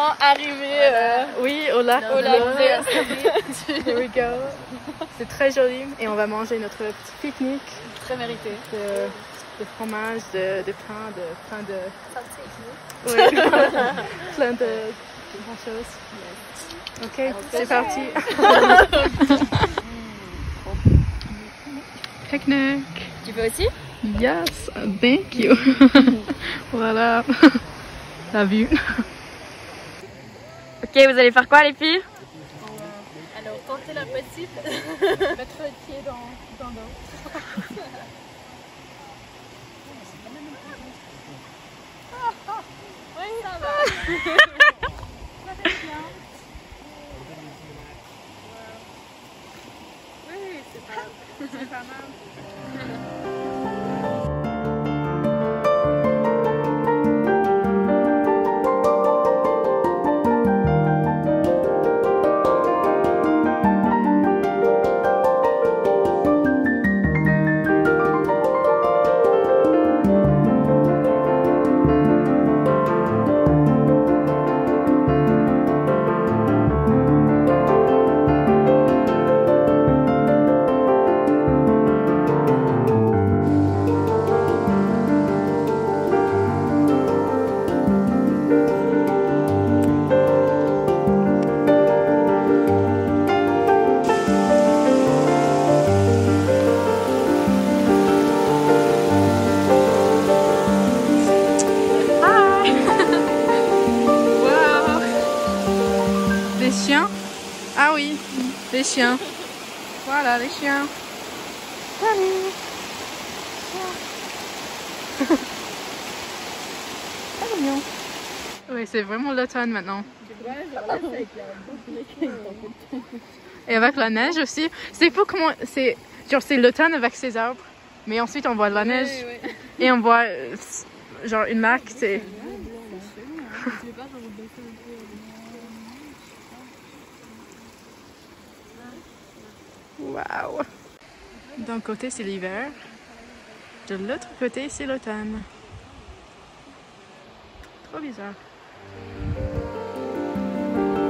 enfin arrivé oui, au lac au Lac Bleu. Here we go. C'est très joli et on va manger notre petit pique-nique. Très mérité. De fromage, de pain, plein de... Oui, plein de grand choses. Ok, c'est parti. Pique-nique. Tu veux aussi? Yes, thank you. Voilà, la vue. Ok, vous allez faire quoi les filles? Alors, tenter l'impossible. Mettre le pied dans l'eau. Oui, ça va. Ça fait bien. Oui, c'est pas mal. Ah oui, les chiens. Voilà, les chiens. Salut. C'est mignon. Oui, c'est vraiment l'automne maintenant. Et avec la neige aussi. C'est fou comment c'est l'automne avec ses arbres. Mais ensuite on voit de la neige. Et on voit genre une lac, c'est... Wow! D'un côté c'est l'hiver, de l'autre côté c'est l'automne. Trop bizarre.